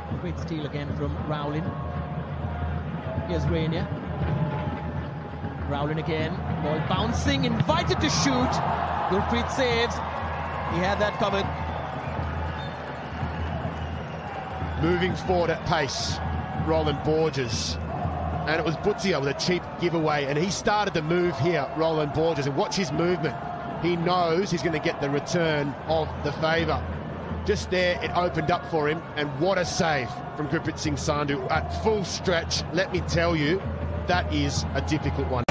Great steal again from Rowllin. Here's Rainier. Rowllin again. Ball bouncing, invited to shoot. Gurpreet saves. He had that covered. Moving forward at pace, Rowllin Borges. And it was Butsia with a cheap giveaway, and he started the move here, Rowllin Borges, and watch his movement. He knows he's going to get the return of the favour. Just there, it opened up for him, and what a save from Gurpreet Singh Sandhu at full stretch. Let me tell you, that is a difficult one.